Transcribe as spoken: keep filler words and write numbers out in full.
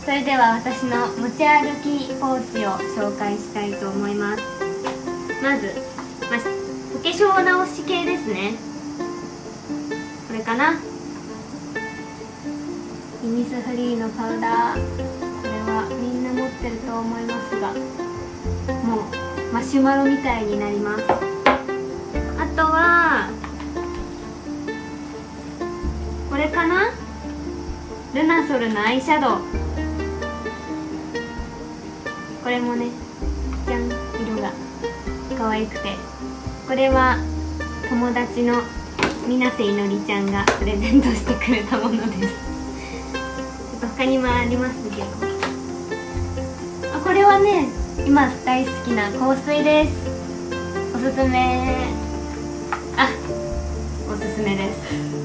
それでは私の持ち歩きポーチを紹介したいと思います。まず、まあ、お化粧直し系ですね。これかな。イニスフリーのパウダー、これはみんな持ってると思いますが、もうマシュマロみたいになります。あとはこれかな、ルナソルのアイシャドウ。これもね、じゃん、色が可愛くて、これは友達の水瀬いのりちゃんがプレゼントしてくれたものです。ちょっと他にもありますけど、あ、これはね、今大好きな香水です。おすすめ。あ、おすすめです。